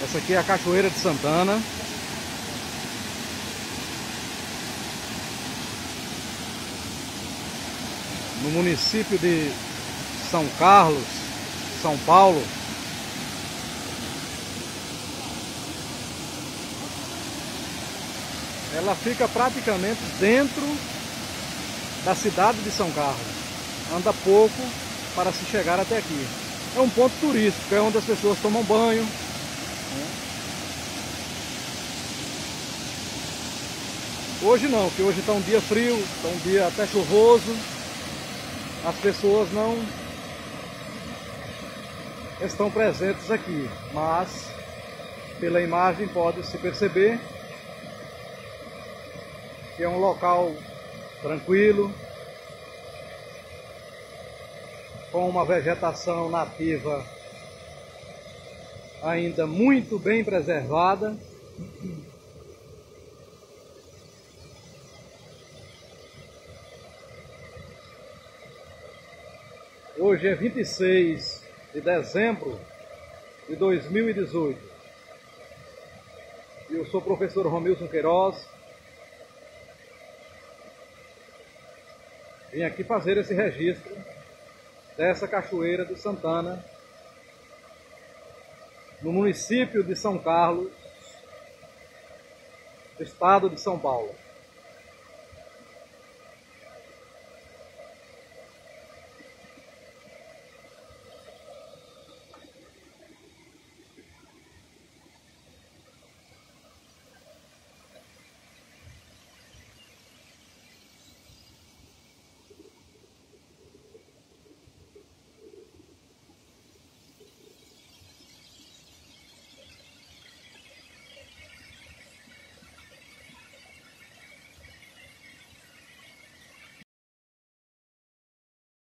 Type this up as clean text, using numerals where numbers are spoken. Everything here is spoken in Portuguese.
Essa aqui é a Cachoeira de Santana. No município de São Carlos, São Paulo. Ela fica praticamente dentro da cidade de São Carlos. Anda pouco para se chegar até aqui. É um ponto turístico, é onde as pessoas tomam banho. Hoje não, porque hoje está um dia frio, está um dia até chuvoso. As pessoas não estão presentes aqui, mas pela imagem pode-se perceber que é um local tranquilo, com uma vegetação nativa ainda muito bem preservada. Hoje é 26 de dezembro de 2018. Eu sou o professor Romilson Queiroz. Vim aqui fazer esse registro dessa Cachoeira de Santana, no município de São Carlos, estado de São Paulo.